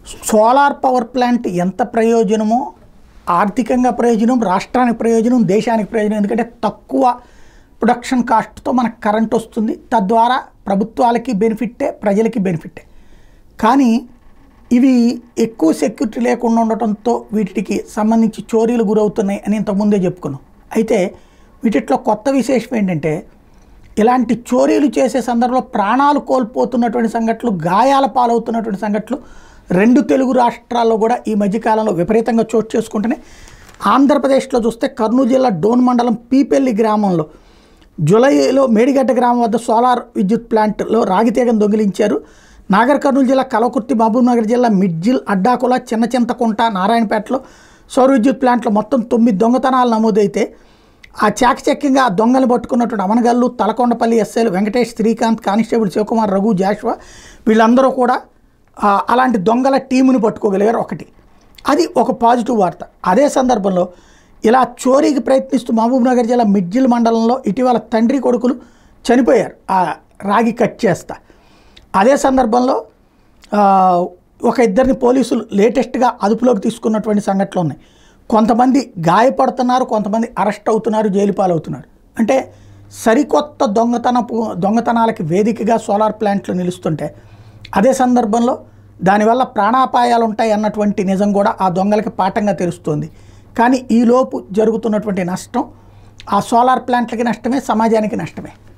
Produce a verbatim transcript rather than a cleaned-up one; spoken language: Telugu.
సోలార్ పవర్ ప్లాంట్ ఎంత ప్రయోజనమో, ఆర్థికంగా ప్రయోజనం, రాష్ట్రానికి ప్రయోజనం, దేశానికి ప్రయోజనం. ఎందుకంటే తక్కువ ప్రొడక్షన్ కాస్ట్తో మనకు కరెంట్ వస్తుంది, తద్వారా ప్రభుత్వాలకి బెనిఫిట్టే, ప్రజలకి బెనిఫిట్టే. కానీ ఇవి ఎక్కువ సెక్యూరిటీ లేకుండా ఉండటంతో వీటికి సంబంధించి చోరీలు గురవుతున్నాయి అని ఇంతకుముందే చెప్పుకున్నాం. అయితే వీటిలో కొత్త విశేషం ఏంటంటే, ఇలాంటి చోరీలు చేసే సందర్భంలో ప్రాణాలు కోల్పోతున్నటువంటి సంఘటనలు, గాయాల పాలవుతున్నటువంటి సంఘటనలు రెండు తెలుగు రాష్ట్రాల్లో కూడా ఈ మధ్యకాలంలో విపరీతంగా చోటు చేసుకుంటున్నాయి. ఆంధ్రప్రదేశ్లో చూస్తే కర్నూలు జిల్లా డోన్ మండలం పీపెల్లి గ్రామంలో జూలైలో మేడిగడ్డ గ్రామం వద్ద సోలార్ విద్యుత్ ప్లాంట్లో రాగితీగను దొంగిలించారు. నాగర్ కర్నూలు జిల్లా కలకుర్తి, మహబూబ్నగర్ జిల్లా మిడ్జిల్, అడ్డాకుల, చిన్న చింతకుంట, నారాయణపేటలో సౌర విద్యుత్ ప్లాంట్లో మొత్తం తొమ్మిది దొంగతనాలు నమోదైతే ఆ చాకచక్యంగా ఆ దొంగలు పట్టుకున్నటువంటి అమనగల్లు, తలకొండపల్లి ఎస్ఐలు వెంకటేష్, శ్రీకాంత్, కానిస్టేబుల్ శివకుమార్, రఘు, జాషువా వీళ్ళందరూ కూడా అలాంటి దొంగల టీముని పట్టుకోగలిగారు. ఒకటి అది ఒక పాజిటివ్ వార్త. అదే సందర్భంలో ఇలా చోరీకి ప్రయత్నిస్తూ మహబూబ్నగర్ జిల్లా మిడ్జిల్ మండలంలో ఇటీవల తండ్రి కొడుకులు చనిపోయారు ఆ రాగి కట్ చేస్తా. అదే సందర్భంలో ఒక ఇద్దరిని పోలీసులు లేటెస్ట్గా అదుపులోకి తీసుకున్నటువంటి సంఘటనలు ఉన్నాయి. కొంతమంది గాయపడుతున్నారు, కొంతమంది అరెస్ట్ అవుతున్నారు, జైలు పాలవుతున్నారు. అంటే సరికొత్త దొంగతనపు దొంగతనాలకి వేదికగా సోలార్ ప్లాంట్లు నిలుస్తుంటే, అదే సందర్భంలో దానివల్ల ప్రాణాపాయాలు ఉంటాయి అన్నటువంటి నిజం కూడా ఆ దొంగలకి పాఠంగా తెలుస్తుంది. కానీ ఈలోపు జరుగుతున్నటువంటి నష్టం ఆ సోలార్ ప్లాంట్లకి నష్టమే, సమాజానికి నష్టమే.